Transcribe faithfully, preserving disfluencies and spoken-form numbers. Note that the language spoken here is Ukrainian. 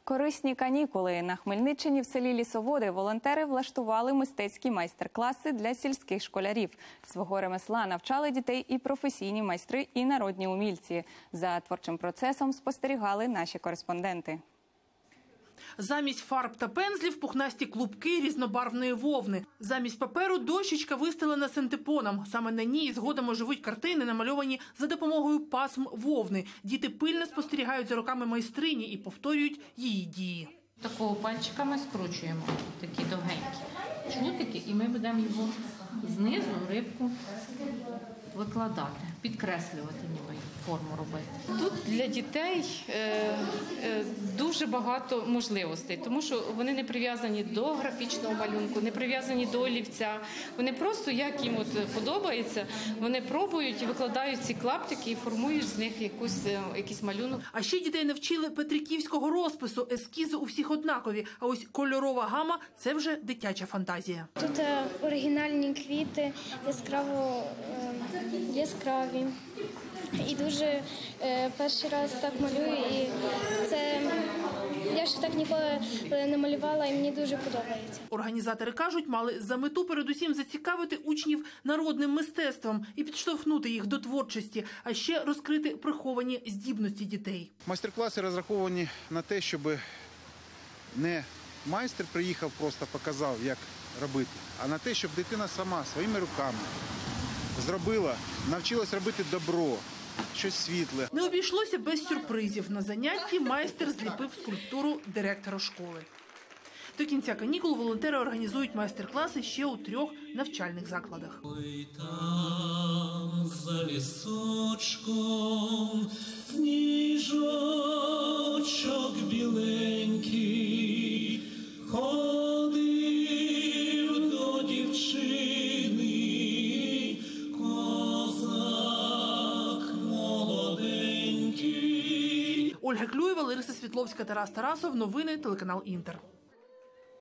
Корисні канікули. На Хмельниччині в селі Лісоводи волонтери влаштували мистецькі майстер-класи для сільських школярів. Свого ремесла навчали дітей і професійні майстри, і народні умільці. За творчим процесом спостерігали наші кореспонденти. Замість фарб та пензлів – пухнасті клубки різнобарвної вовни. Замість паперу – дощечка, вистелена синтепоном. Саме на ній згодом оживуть картини, намальовані за допомогою пасм вовни. Діти пильно спостерігають за руками майстрині і повторюють її дії. Такого пальчиками скручуємо, такі довгенькі чутики, і ми будемо його знизу, рибку, викладати, підкреслювати, ніби форму робити. Тут для дітей е, е, дуже багато можливостей, тому що вони не прив'язані до графічного малюнку, не прив'язані до олівця. Вони просто, як їм от подобається, вони пробують, викладають ці клаптики і формують з них якусь, якийсь малюнок. А ще дітей навчили петриківського розпису, ескізи у всіх однакові. А ось кольорова гама – це вже дитяча фантазія. Тут оригінальні квіти, яскраво яскраві. І дуже е, перший раз так малюю, і це я ще так ніколи не малювала, і мені дуже подобається. Організатори кажуть, мали за мету передусім зацікавити учнів народним мистецтвом і підштовхнути їх до творчості, а ще розкрити приховані здібності дітей. Майстер-класи розраховані на те, щоб не майстер приїхав, просто показав, як робити, а на те, щоб дитина сама своїми руками зробила, навчилась робити добро, щось світле. Не обійшлося без сюрпризів. На занятті майстер зліпив скульптуру директора школи. До кінця канікул волонтери організують майстер-класи ще у трьох навчальних закладах. Ой, там за лісочком сніжочок біленький ходив до дівчини. Ольга Клюєва, Лариса Світловська, Тарас Тарасов. Новини, телеканал Інтер.